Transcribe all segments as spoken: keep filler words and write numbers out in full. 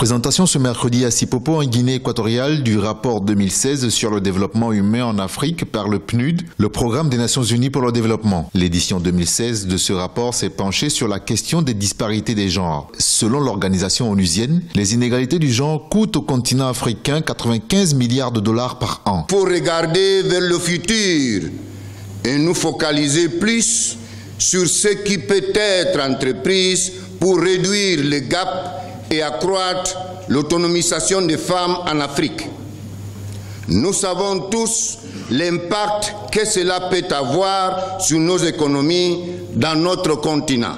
Présentation ce mercredi à Sipopo en Guinée équatoriale du rapport deux mille seize sur le développement humain en Afrique par le P N U D, le Programme des Nations Unies pour le développement. L'édition deux mille seize de ce rapport s'est penchée sur la question des disparités des genres. Selon l'organisation onusienne, les inégalités du genre coûtent au continent africain quatre-vingt-quinze milliards de dollars par an. Pour regarder vers le futur et nous focaliser plus sur ce qui peut être entrepris pour réduire le gap et accroître l'autonomisation des femmes en Afrique. Nous savons tous l'impact que cela peut avoir sur nos économies dans notre continent.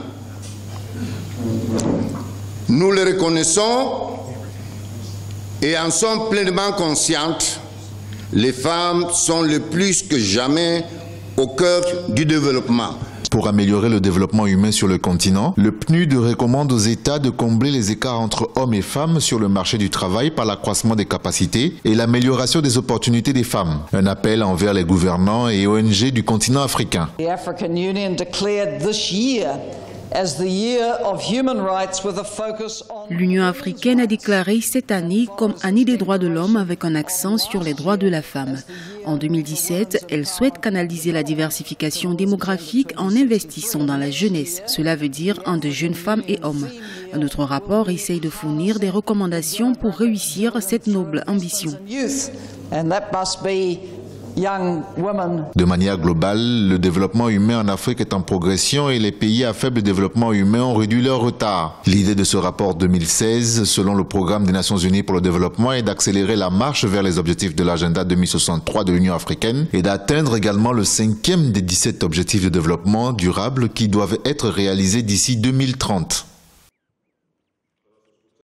Nous le reconnaissons et en sommes pleinement conscientes. Les femmes sont le plus que jamais au cœur du développement. Pour améliorer le développement humain sur le continent, le P N U D recommande aux États de combler les écarts entre hommes et femmes sur le marché du travail par l'accroissement des capacités et l'amélioration des opportunités des femmes. Un appel envers les gouvernants et O N G du continent africain. The African Union declared this year as the year of human rights with a focus on... L'Union africaine a déclaré cette année comme année des droits de l'homme avec un accent sur les droits de la femme. En deux mille dix-sept, elle souhaite canaliser la diversification démographique en investissant dans la jeunesse. Cela veut dire en de jeunes femmes et hommes. Un autre rapport essaye de fournir des recommandations pour réussir cette noble ambition. De manière globale, le développement humain en Afrique est en progression et les pays à faible développement humain ont réduit leur retard. L'idée de ce rapport deux mille seize, selon le Programme des Nations Unies pour le développement, est d'accélérer la marche vers les objectifs de l'agenda deux mille soixante-trois de l'Union africaine et d'atteindre également le cinquième des dix-sept objectifs de développement durable qui doivent être réalisés d'ici deux mille trente.